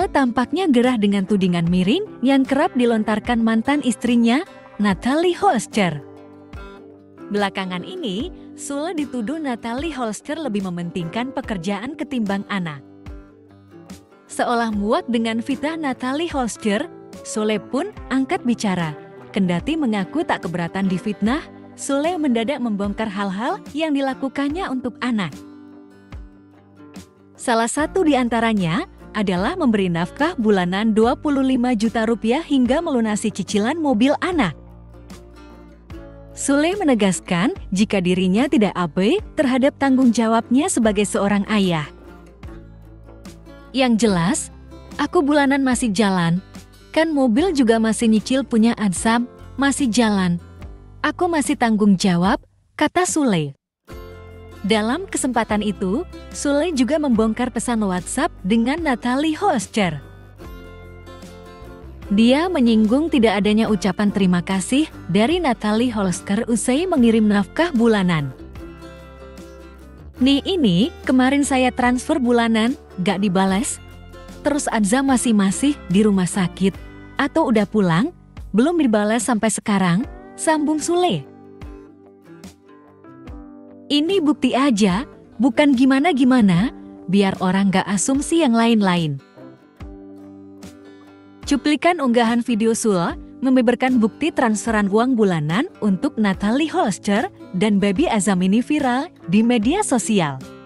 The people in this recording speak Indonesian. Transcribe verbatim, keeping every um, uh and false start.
Sule tampaknya gerah dengan tudingan miring yang kerap dilontarkan mantan istrinya, Natalie Holscher. Belakangan ini, Sule dituduh Natalie Holscher lebih mementingkan pekerjaan ketimbang anak. Seolah muak dengan fitnah Natalie Holscher, Sule pun angkat bicara. Kendati mengaku tak keberatan difitnah, Sule mendadak membongkar hal-hal yang dilakukannya untuk anak. Salah satu di antaranya adalah memberi nafkah bulanan dua puluh lima juta rupiah hingga melunasi cicilan mobil anak. Sule menegaskan jika dirinya tidak abai terhadap tanggung jawabnya sebagai seorang ayah. Yang jelas, aku bulanan masih jalan, kan mobil juga masih nyicil punya Ansam, masih jalan. Aku masih tanggung jawab, kata Sule. Dalam kesempatan itu, Sule juga membongkar pesan WhatsApp dengan Natalie Holscher. Dia menyinggung tidak adanya ucapan terima kasih dari Natalie Holscher usai mengirim nafkah bulanan. Nih ini, kemarin saya transfer bulanan, gak dibalas. Terus Adza masih-masih di rumah sakit. Atau udah pulang, belum dibalas sampai sekarang, sambung Sule. Ini bukti aja, bukan gimana-gimana, biar orang gak asumsi yang lain-lain. Cuplikan unggahan video Sule membeberkan bukti transferan uang bulanan untuk Natalie Holscher dan Baby Azam ini viral di media sosial.